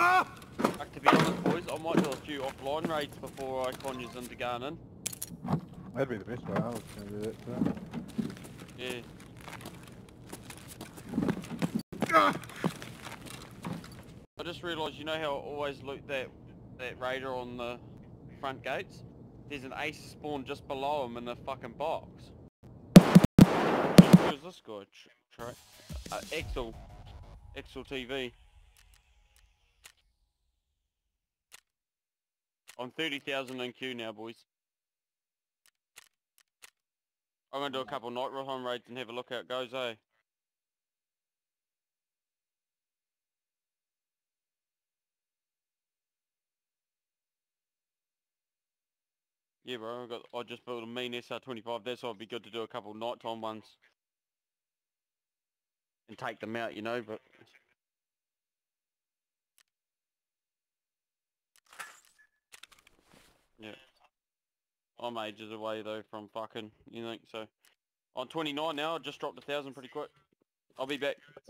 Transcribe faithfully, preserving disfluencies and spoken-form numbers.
Like, to be honest, boys, I might do a few offline raids before I con yous into Garnin. That'd be the best way. I was going to do that too. Yeah. I just realised, you know how I always loot that that raider on the front gates? There's an ace spawn just below him in the fucking box. Who's this guy? Tr tra uh, Exel. Exel T V. I'm thirty thousand in queue now, boys. I'm gonna do a couple night Rohan raids and have a look how it goes, eh? Yeah, bro, I got. I just built a mean S R twenty-five. That's why it'd be good to do a couple nighttime ones and take them out, you know. But yeah, I'm ages away though from fucking. You think so? I'm twenty-nine now. I just dropped a thousand pretty quick. I'll be back.